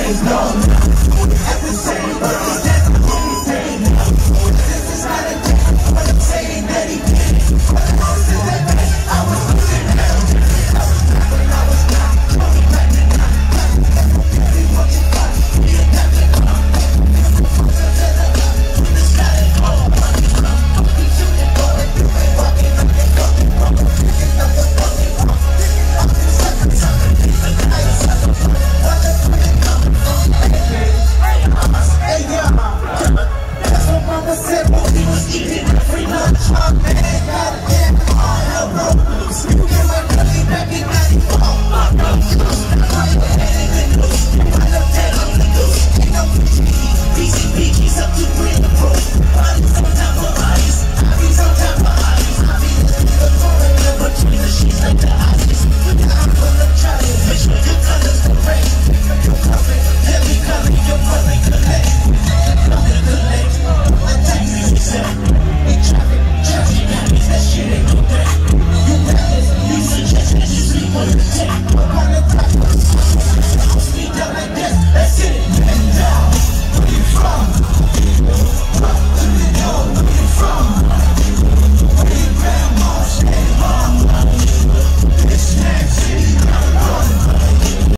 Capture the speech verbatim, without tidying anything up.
is lolla. At the same world, that's what he's saying now. This is not a game, but I'm saying that he did it. But the most of that day, I was losing hell. I was back when I was not, coming back to not. Tell me what you got, we ain't got to come. When the sky is all running from, we shooting, going through it, walking up and fucking wrong. Picking up the fucking wrong, picking up the sucker, sucker, picking up the sucker, what the fuck is coming from? Hey, hey, y'all, that's what mama said when we was eating every lunch. Oh man, goddamn, all hell broke loose. You get my belly back in ninety-four. My blood loose, right ahead and then loose. Right up there on the loose. Ain't no P C B, keys up to bring the proof. Bodies on top of bodies, bodies on top of bodies. I be living the foreigner between the sheets like the ice. When I'm full of Charlie, make sure your colors correct. You're coming, let me come in, your brother collect. Brother collect, I take music set. We traffic, traffic, that shit ain't no threat. You rappers, you suggest that you sleep on the deck.